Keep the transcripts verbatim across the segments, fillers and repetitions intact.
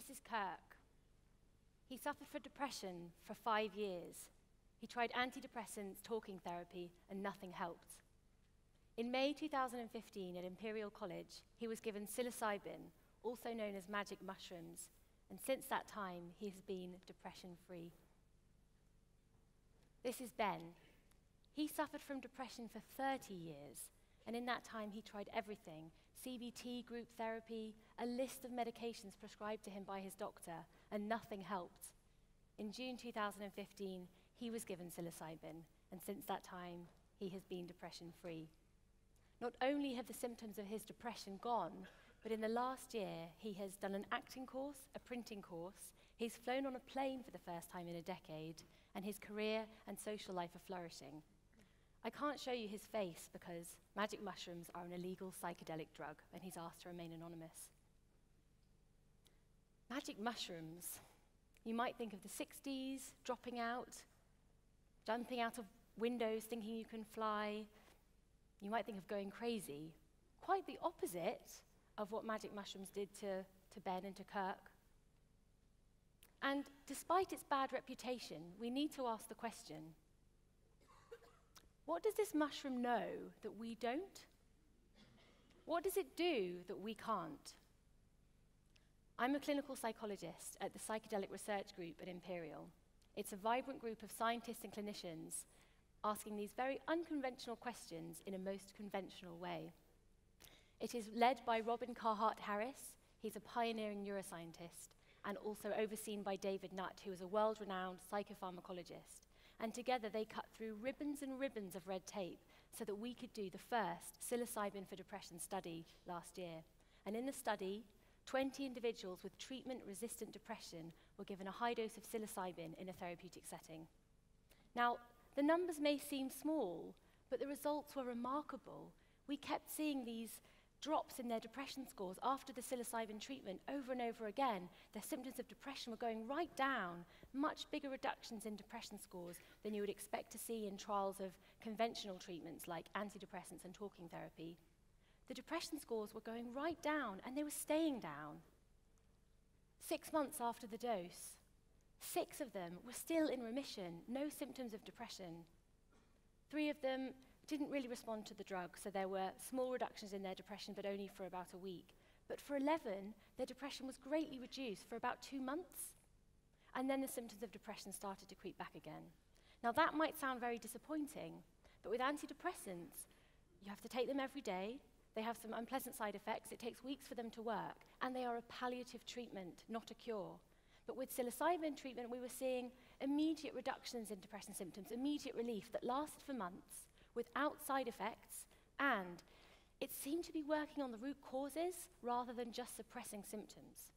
This is Kirk. He suffered from depression for five years. He tried antidepressants, talking therapy, and nothing helped. In May two thousand fifteen at Imperial College, he was given psilocybin, also known as magic mushrooms, and since that time, he has been depression-free. This is Ben. He suffered from depression for thirty years, and in that time he tried everything: C B T, group therapy, a list of medications prescribed to him by his doctor, and nothing helped. In June two thousand fifteen, he was given psilocybin, and since that time, he has been depression-free. Not only have the symptoms of his depression gone, but in the last year, he has done an acting course, a printing course, he's flown on a plane for the first time in a decade, and his career and social life are flourishing. I can't show you his face because magic mushrooms are an illegal psychedelic drug, and he's asked to remain anonymous. Magic mushrooms. You might think of the sixties, dropping out, jumping out of windows thinking you can fly. You might think of going crazy. Quite the opposite of what magic mushrooms did to, to Ben and to Kirk. And despite its bad reputation, we need to ask the question, what does this mushroom know that we don't? What does it do that we can't? I'm a clinical psychologist at the Psychedelic Research Group at Imperial. It's a vibrant group of scientists and clinicians asking these very unconventional questions in a most conventional way. It is led by Robin Carhart-Harris. He's a pioneering neuroscientist, and also overseen by David Nutt, who is a world-renowned psychopharmacologist. And together they cut through ribbons and ribbons of red tape so that we could do the first psilocybin for depression study last year. And in the study, twenty individuals with treatment-resistant depression were given a high dose of psilocybin in a therapeutic setting. Now, the numbers may seem small, but the results were remarkable. We kept seeing these drops in their depression scores after the psilocybin treatment over and over again. Their symptoms of depression were going right down, much bigger reductions in depression scores than you would expect to see in trials of conventional treatments like antidepressants and talking therapy. The depression scores were going right down, and they were staying down. Six months after the dose, six of them were still in remission, no symptoms of depression. Three of them didn't really respond to the drug, so there were small reductions in their depression, but only for about a week. But for eleven, their depression was greatly reduced for about two months, and then the symptoms of depression started to creep back again. Now, that might sound very disappointing, but with antidepressants, you have to take them every day. They have some unpleasant side effects. It takes weeks for them to work, and they are a palliative treatment, not a cure. But with psilocybin treatment, we were seeing immediate reductions in depression symptoms, immediate relief that lasted for months, without side effects, and it seemed to be working on the root causes rather than just suppressing symptoms.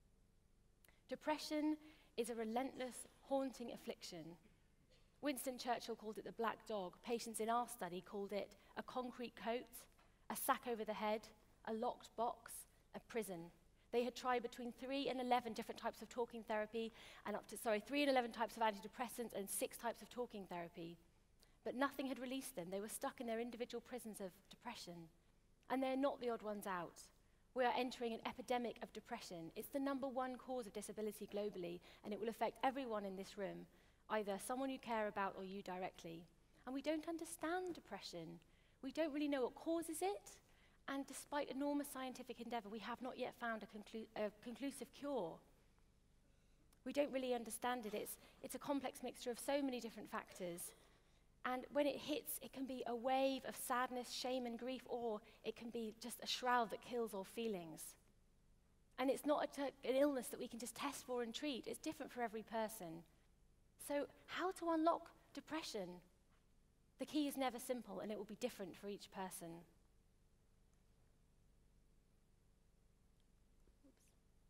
Depression is a relentless, haunting affliction. Winston Churchill called it the black dog. Patients in our study called it a concrete coat, a sack over the head, a locked box, a prison. They had tried between three and eleven different types of talking therapy, and up to, sorry, three and eleven types of antidepressants and six types of talking therapy. But nothing had released them. They were stuck in their individual prisons of depression. And they're not the odd ones out. We are entering an epidemic of depression. It's the number one cause of disability globally, and it will affect everyone in this room, either someone you care about or you directly. And we don't understand depression. We don't really know what causes it, and despite enormous scientific endeavor, we have not yet found a, conclu a conclusive cure. We don't really understand it. It's, it's a complex mixture of so many different factors. And when it hits, it can be a wave of sadness, shame, and grief, or it can be just a shroud that kills all feelings. And it's not a an illness that we can just test for and treat. It's different for every person. So how to unlock depression? The key is never simple, and it will be different for each person. Oops.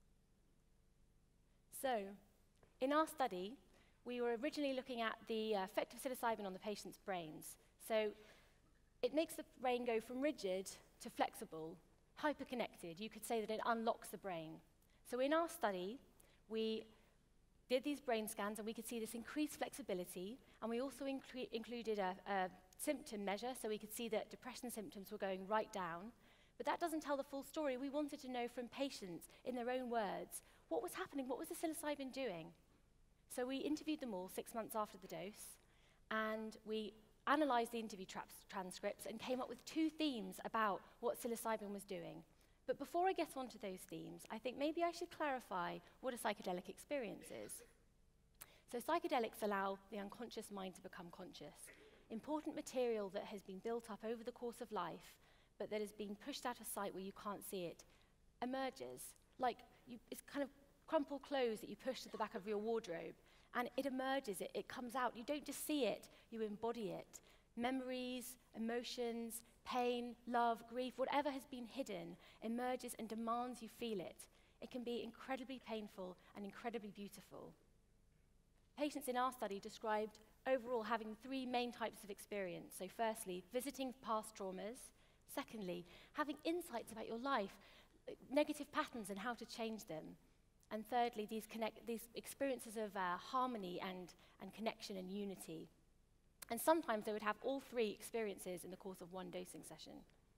So, in our study, we were originally looking at the uh, effect of psilocybin on the patient's brains. So it makes the brain go from rigid to flexible, hyperconnected. You could say that it unlocks the brain. So in our study, we did these brain scans, and we could see this increased flexibility, and we also inclu included a, a symptom measure, so we could see that depression symptoms were going right down. But that doesn't tell the full story. We wanted to know from patients, in their own words, what was happening? What was the psilocybin doing? So we interviewed them all six months after the dose, and we analysed the interview tra transcripts and came up with two themes about what psilocybin was doing. But before I get onto those themes, I think maybe I should clarify what a psychedelic experience is. So psychedelics allow the unconscious mind to become conscious. Important material that has been built up over the course of life, but that has been pushed out of sight where you can't see it, emerges. Like you, it's kind of crumpled clothes that you push to the back of your wardrobe, and it emerges, it, it comes out. You don't just see it, you embody it. Memories, emotions, pain, love, grief, whatever has been hidden emerges and demands you feel it. It can be incredibly painful and incredibly beautiful. Patients in our study described overall having three main types of experience. So firstly, visiting past traumas. Secondly, having insights about your life, negative patterns and how to change them. And thirdly, these, connect, these experiences of uh, harmony and, and connection and unity. And sometimes they would have all three experiences in the course of one dosing session.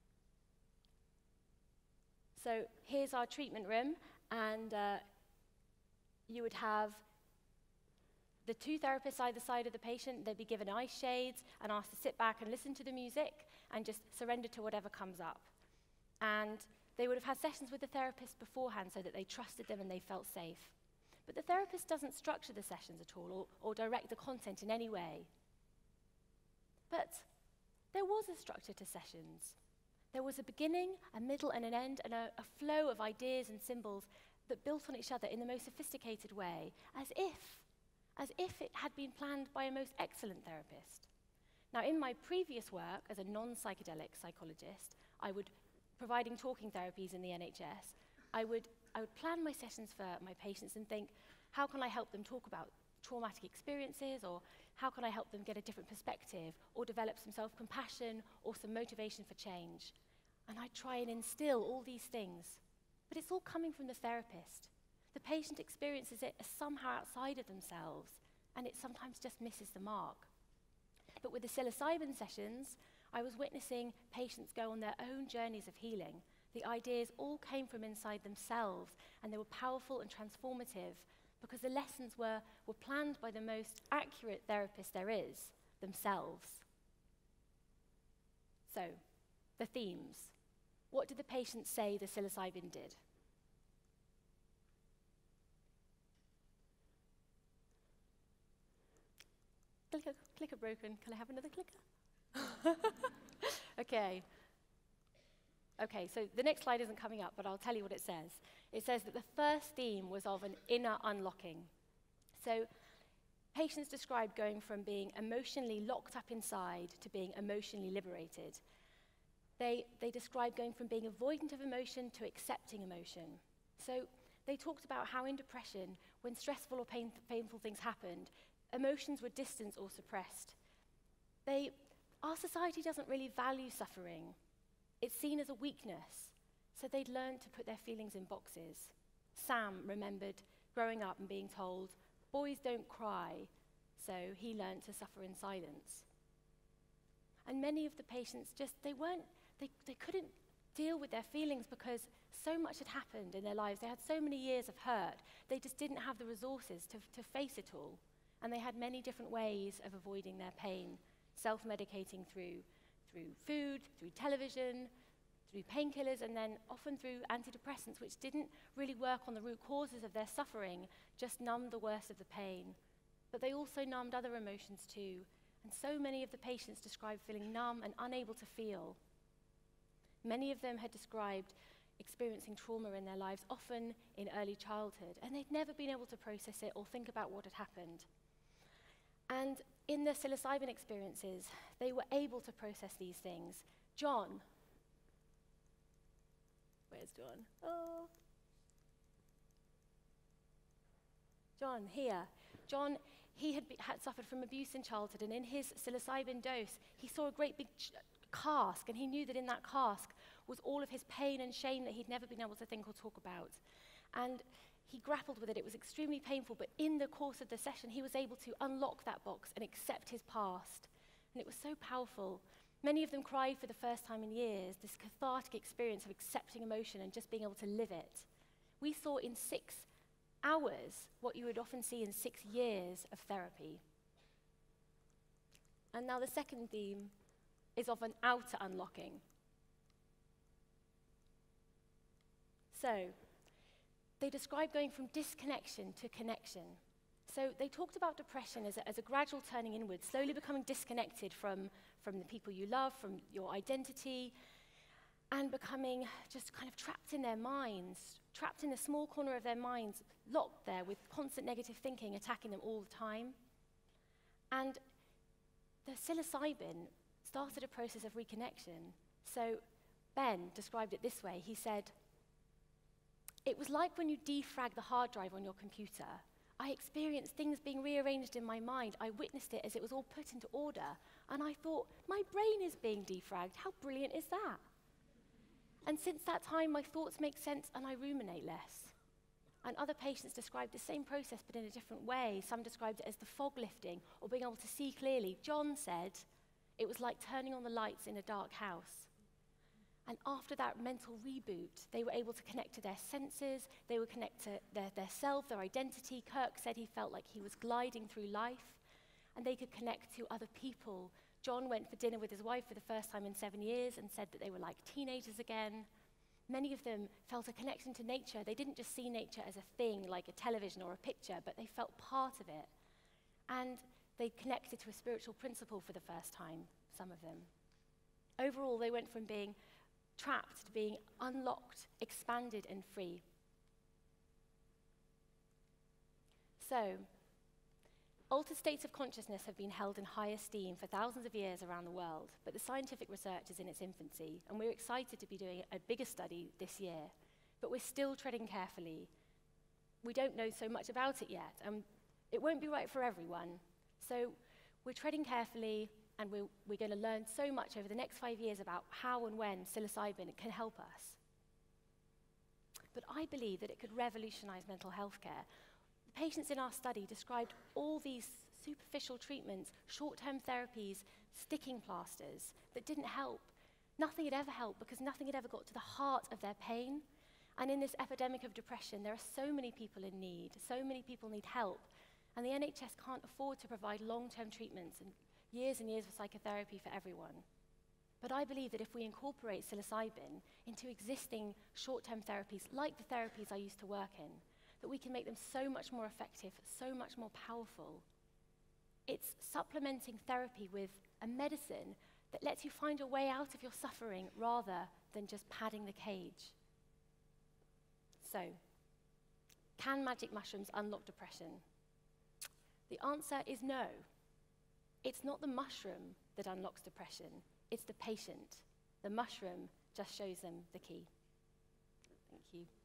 So here's our treatment room, and uh, you would have the two therapists either side of the patient. They'd be given eye shades and asked to sit back and listen to the music and just surrender to whatever comes up. And they would have had sessions with the therapist beforehand so that they trusted them and they felt safe. But the therapist doesn't structure the sessions at all or, or direct the content in any way. But there was a structure to sessions. There was a beginning, a middle, and an end, and a, a flow of ideas and symbols that built on each other in the most sophisticated way, as if, as if it had been planned by a most excellent therapist. Now, in my previous work as a non-psychedelic psychologist, I would, providing talking therapies in the N H S, I would, I would plan my sessions for my patients and think, how can I help them talk about traumatic experiences, or how can I help them get a different perspective, or develop some self-compassion, or some motivation for change? And I try and instill all these things, but it's all coming from the therapist. The patient experiences it as somehow outside of themselves, and it sometimes just misses the mark. But with the psilocybin sessions, I was witnessing patients go on their own journeys of healing. The ideas all came from inside themselves, and they were powerful and transformative, because the lessons were, were planned by the most accurate therapist there is, themselves. So, the themes. What did the patients say the psilocybin did? Clicker, clicker broken. Can I have another clicker? Okay. Okay, so the next slide isn't coming up, but I'll tell you what it says. It says that the first theme was of an inner unlocking. So patients described going from being emotionally locked up inside to being emotionally liberated. They, they described going from being avoidant of emotion to accepting emotion. So they talked about how in depression, when stressful or pain, painful things happened, emotions were distanced or suppressed. They, our society doesn't really value suffering. It's seen as a weakness, so they'd learned to put their feelings in boxes. Sam remembered growing up and being told, boys don't cry, so he learned to suffer in silence. And many of the patients just, they weren't, they, they couldn't deal with their feelings because so much had happened in their lives. They had so many years of hurt, they just didn't have the resources to, to face it all. And they had many different ways of avoiding their pain, self-medicating through through food, through television, through painkillers, and then often through antidepressants, which didn't really work on the root causes of their suffering, just numbed the worst of the pain. But they also numbed other emotions too, and so many of the patients described feeling numb and unable to feel. Many of them had described experiencing trauma in their lives, often in early childhood, and they'd never been able to process it or think about what had happened. And in the psilocybin experiences, they were able to process these things. John, where's John? Oh. John, here. John, he had, be, had suffered from abuse in childhood, and in his psilocybin dose, he saw a great big cask, and he knew that in that cask was all of his pain and shame that he'd never been able to think or talk about. And he grappled with it. It was extremely painful, but in the course of the session, he was able to unlock that box and accept his past. And it was so powerful. Many of them cried for the first time in years, this cathartic experience of accepting emotion and just being able to live it. We saw in six hours what you would often see in six years of therapy. And now the second theme is of an outer unlocking. So, they describe going from disconnection to connection. So they talked about depression as a, as a gradual turning inward, slowly becoming disconnected from, from the people you love, from your identity, and becoming just kind of trapped in their minds, trapped in a small corner of their minds, locked there with constant negative thinking attacking them all the time. And the psilocybin started a process of reconnection. So Ben described it this way. He said, "It was like when you defrag the hard drive on your computer. I experienced things being rearranged in my mind. I witnessed it as it was all put into order. And I thought, my brain is being defragged. How brilliant is that? And since that time, my thoughts make sense and I ruminate less." And other patients described the same process, but in a different way. Some described it as the fog lifting or being able to see clearly. John said it was like turning on the lights in a dark house. And after that mental reboot, they were able to connect to their senses, they would connect to their, their self, their identity. Kirk said he felt like he was gliding through life, and they could connect to other people. John went for dinner with his wife for the first time in seven years and said that they were like teenagers again. Many of them felt a connection to nature. They didn't just see nature as a thing, like a television or a picture, but they felt part of it. And they connected to a spiritual principle for the first time, some of them. Overall, they went from being trapped to being unlocked, expanded, and free. So, altered states of consciousness have been held in high esteem for thousands of years around the world, but the scientific research is in its infancy, and we're excited to be doing a bigger study this year, but we're still treading carefully. We don't know so much about it yet, and it won't be right for everyone. So we're treading carefully, and we're, we're going to learn so much over the next five years about how and when psilocybin can help us. But I believe that it could revolutionize mental health care. The patients in our study described all these superficial treatments, short-term therapies, sticking plasters that didn't help. Nothing had ever helped because nothing had ever got to the heart of their pain. And in this epidemic of depression, there are so many people in need, so many people need help, and the N H S can't afford to provide long-term treatments and years and years of psychotherapy for everyone. But I believe that if we incorporate psilocybin into existing short-term therapies, like the therapies I used to work in, that we can make them so much more effective, so much more powerful. It's supplementing therapy with a medicine that lets you find a way out of your suffering rather than just padding the cage. So, can magic mushrooms unlock depression? The answer is no. It's not the mushroom that unlocks depression, it's the patient. The mushroom just shows them the key. Thank you.